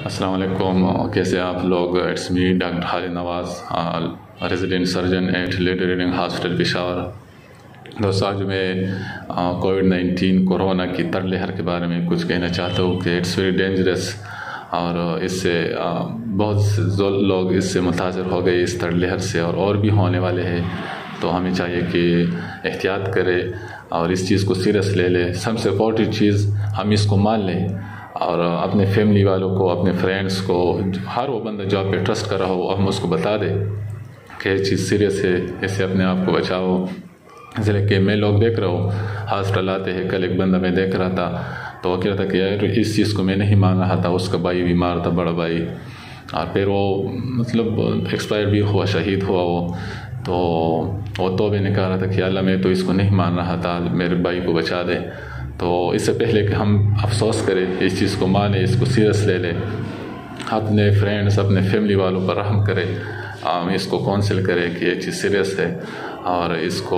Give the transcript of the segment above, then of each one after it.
السلام علیکم، کیسے آپ لوگ؟ It's me doctor Khalid Nawaz, resident surgeon at Lady Reading hospital Peshawar. دوستوں، آج میں کووڈ-19 کورونا کی تھرڈ لہر کے بارے میں کچھ کہنا چاہتا ہوں کہ اٹس ویری ڈینجرس، اور اس سے بہت سے لوگ اس سے متاثر ہو گئے اس تھرڈ لہر سے، اور بھی ہونے والے ہیں۔ تو ہمیں چاہیے کہ احتیاط کرے اور اس چیز کو سیریس لے لے۔ سب سے امپورٹنٹ چیز ہم اس کو مان لیں، اور اپنے فیملی والوں کو، اپنے فرینڈس کو، ہر وہ بندہ جو آپ پہ ٹرسٹ کر رہا ہو، ہم اس کو بتا دیں کہ یہ چیز سیریس ہے، اس سے اپنے آپ کو بچاؤ۔ اس لیے کہ میں لوگ دیکھ رہا ہوں ہاسپٹل آتے ہیں۔ کل ایک بندہ میں دیکھ رہا تھا تو وہ کہہ رہا تھا کہ یار اس چیز کو میں نہیں مان رہا تھا، اس کا بھائی بیمار تھا، بڑا بھائی، اور پھر وہ مطلب ایکسپائر بھی ہوا، شہید ہوا وہ۔ تو وہ توبہ نکال رہا تھا کہ اللہ میں تو اس کو نہیں مان رہا تھا، میرے بھائی کو بچا دے۔ تو اس سے پہلے کہ ہم افسوس کریں، اس چیز کو مانیں، اس کو سیریس لے لیں، اپنے فرینڈس، اپنے فیملی والوں پر رحم کریں، اس کو کونسل کریں کہ یہ چیز سیریس ہے اور اس کو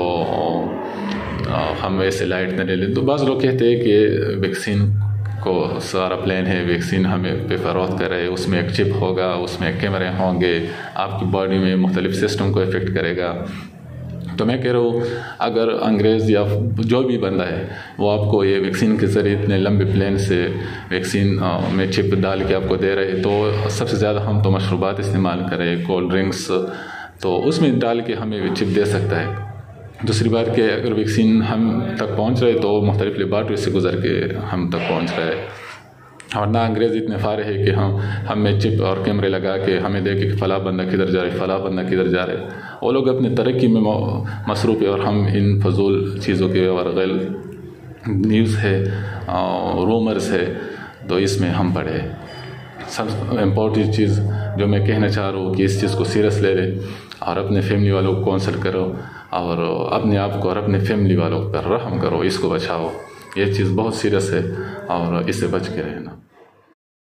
ہم ایسے لائٹ نہ لے لیں۔ تو بعض لوگ کہتے ہیں کہ ویکسین کو سارا پلان ہے، ویکسین ہمیں پہ فروخت کرے، اس میں ایک چپ ہوگا، اس میں کیمرے ہوں گے، آپ کی باڈی میں مختلف سسٹم کو افیکٹ کرے گا۔ تو میں کہہ رہا ہوں اگر انگریز یا جو بھی بندہ ہے وہ آپ کو یہ ویکسین کے ذریعے اتنے لمبے پلان سے ویکسین میں چپ ڈال کے آپ کو دے رہے، تو سب سے زیادہ ہم تو مشروبات استعمال کریں، کولڈ ڈرنکس، تو اس میں ڈال کے ہمیں چپ دے سکتا ہے۔ دوسری بات کہ اگر ویکسین ہم تک پہنچ رہے تو مختلف لیبارٹری سے گزر کے ہم تک پہنچ رہے، اور نہ انگریز اتنے فارے ہے کہ ہم میں چپ اور کیمرے لگا کے ہمیں دیکھے کہ فلاں بندہ کدھر جا رہے، فلاں بندہ کدھر جا رہے۔ وہ لوگ اپنے ترقی میں مصروف ہے، اور ہم ان فضول چیزوں کے اور غلط نیوز ہے، رومرز ہے، تو اس میں ہم پڑے۔ سب امپورٹنٹ چیز جو میں کہنا چاہ رہا ہوں کہ اس چیز کو سیریس لے لے، اور اپنے فیملی والوں کو کونسل کرو، اور اپنے آپ کو اور اپنے فیملی والوں پر رحم کرو، اس کو بچاؤ۔ یہ چیز بہت سیریس ہے اور اس سے بچ کے رہنا۔